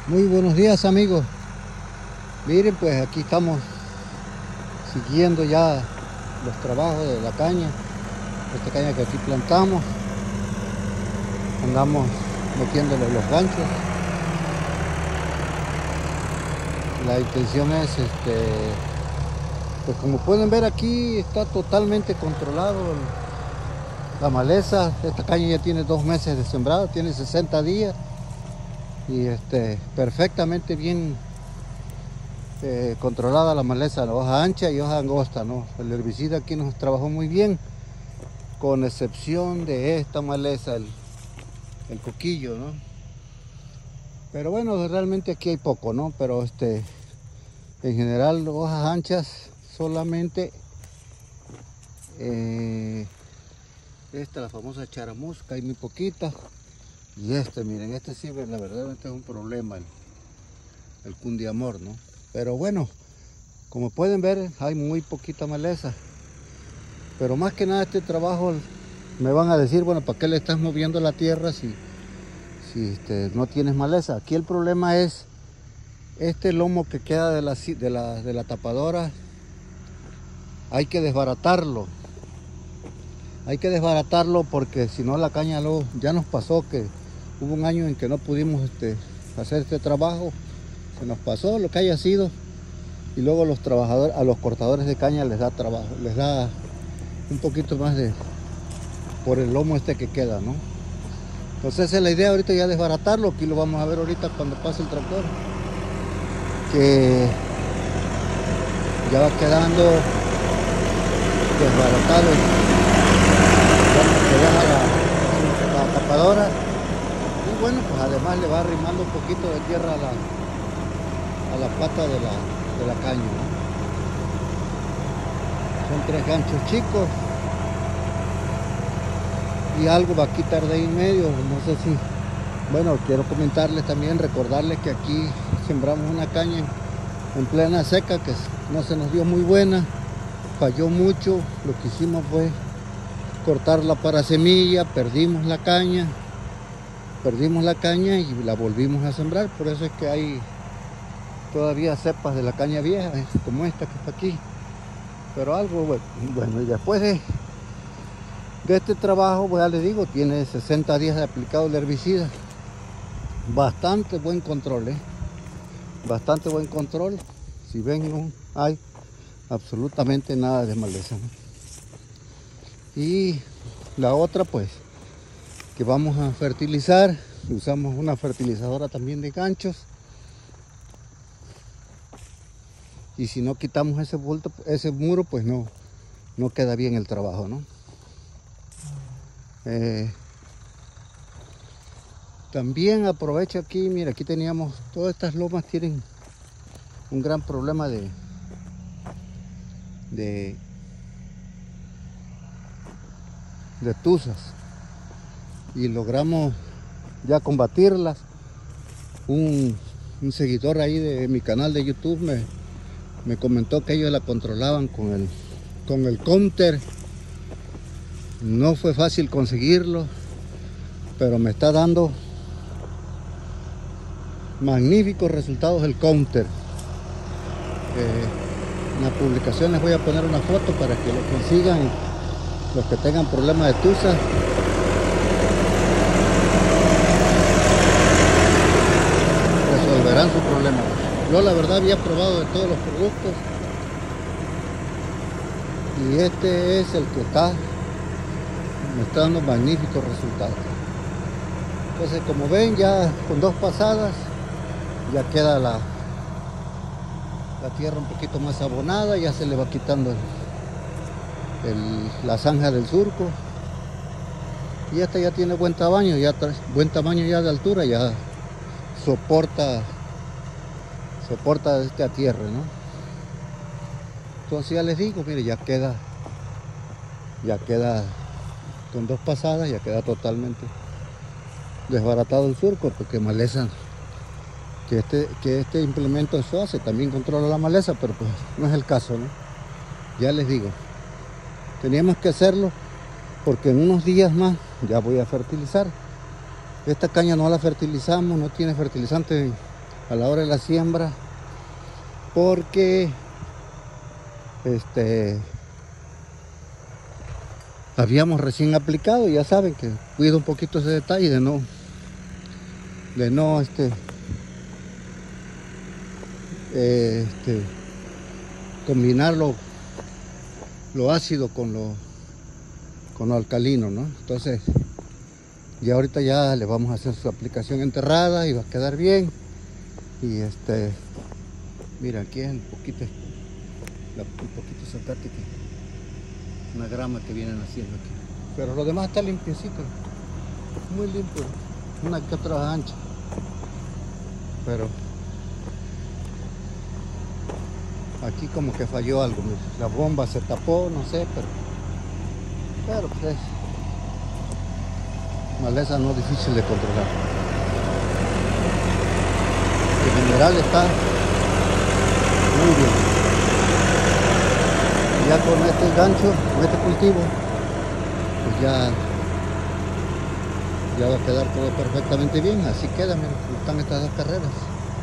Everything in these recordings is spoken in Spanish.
Muy buenos días, amigos. Miren, pues aquí estamos siguiendo ya los trabajos de la caña. Esta caña que aquí plantamos, andamos metiéndole los ganchos. La intención es, pues como pueden ver, aquí está totalmente controlado la maleza. Esta caña ya tiene 2 meses de sembrado, tiene 60 días y perfectamente bien controlada la maleza, la hoja ancha y hoja angosta, ¿no? El herbicida aquí nos trabajó muy bien, con excepción de esta maleza, el coquillo, ¿no? Pero bueno, realmente aquí hay poco, ¿no? Pero en general hojas anchas solamente. Esta, la famosa charamusca, hay muy poquita. Y miren, sí, la verdad, es un problema, el cundiamor, ¿no? Pero bueno, como pueden ver, hay muy poquita maleza. Pero más que nada este trabajo, me van a decir, bueno, ¿para qué le estás moviendo la tierra si no tienes maleza? Aquí el problema es este lomo que queda de la tapadora. Hay que desbaratarlo. Hay que desbaratarlo porque si no la caña ya nos pasó que hubo un año en que no pudimos hacer este trabajo. Se nos pasó lo que haya sido. Y luego a los cortadores de caña les da trabajo, les da un poquito más por el lomo que queda, ¿no? Entonces esa es la idea ahorita, ya desbaratarlo. Aquí lo vamos a ver ahorita cuando pase el tractor, que ya va quedando desbaratado. Se deja la tapadora y bueno, pues además le va arrimando un poquito de tierra a la pata de la caña, ¿no? Son 3 ganchos chicos y algo va a quitar de ahí en medio, no sé si. Bueno, quiero comentarles también, recordarles que aquí sembramos una caña en plena seca que no se nos dio muy buena, falló mucho. Lo que hicimos fue cortarla para semilla, perdimos la caña y la volvimos a sembrar. Por eso es que hay todavía cepas de la caña vieja, como esta que está aquí. Pero algo bueno, y después de este trabajo, pues ya les digo, tiene 60 días de aplicado el herbicida. Bastante buen control, bastante buen control. Si ven, no hay absolutamente nada de maleza, ¿no? Y la otra, pues, que vamos a fertilizar, usamos una fertilizadora también de ganchos. Y si no quitamos ese muro, pues no queda bien el trabajo, ¿no? También aprovecho aquí, mira, aquí teníamos, todas estas lomas tienen un gran problema de tuzas, y logramos ya combatirlas. Un seguidor ahí de mi canal de YouTube me comentó que ellos la controlaban con el counter. No fue fácil conseguirlo, pero me está dando magníficos resultados el counter. En las publicaciones voy a poner una foto para que lo consigan los que tengan problemas de tusa. Resolverán su problema. Yo la verdad había probado de todos los productos y este es el que me está dando magníficos resultados. Entonces, como ven, ya con 2 pasadas ya queda la tierra un poquito más abonada, ya se le va quitando la zanja del surco, y esta ya tiene buen tamaño, ya de altura, ya soporta esta tierra, ¿no? Entonces ya les digo, mire, ya queda con 2 pasadas, ya queda totalmente desbaratado el surco, porque maleza, que este implemento eso hace, también controla la maleza, pero pues no es el caso, ¿no? Ya les digo, teníamos que hacerlo porque en unos días más ya voy a fertilizar. Esta caña no la fertilizamos, no tiene fertilizante a la hora de la siembra, porque habíamos recién aplicado y ya saben que cuido un poquito ese detalle de no combinar lo ácido con lo alcalino, ¿no? Entonces ya ahorita ya le vamos a hacer su aplicación enterrada y va a quedar bien. Y mira, aquí es un poquito sacate que una grama que vienen haciendo aquí, pero lo demás está limpiecito, muy limpio, una que otra ancha, pero aquí como que falló algo, mira, la bomba se tapó, no sé, pero pues es maleza no difícil de controlar. En general está muy bien. Ya con este gancho, con este cultivo, pues ya va a quedar todo perfectamente bien. Así queda, miren, están estas dos carreras.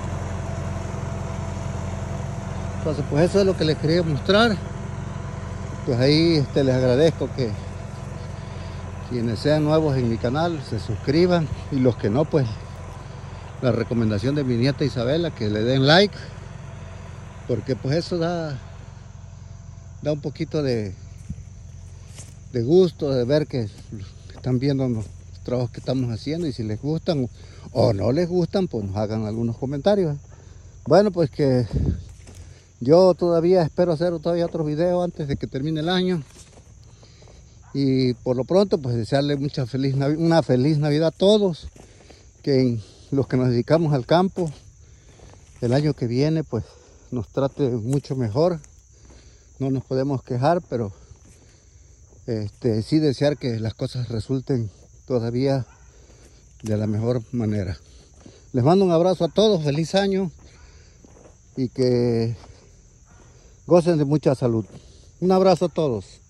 Entonces pues eso es lo que les quería mostrar. Pues ahí les agradezco que quienes sean nuevos en mi canal se suscriban, y los que no, pues la recomendación de mi nieta Isabela, que le den like, porque pues eso da un poquito de gusto de ver que están viendo los trabajos que estamos haciendo, y si les gustan o no les gustan, pues nos hagan algunos comentarios. Bueno, pues que yo todavía espero hacer otro video antes de que termine el año, y por lo pronto pues desearle una feliz Navidad a todos, que los que nos dedicamos al campo el año que viene pues nos trate mucho mejor. No nos podemos quejar, pero sí desear que las cosas resulten todavía de la mejor manera. Les mando un abrazo a todos, feliz año, y que gocen de mucha salud. Un abrazo a todos.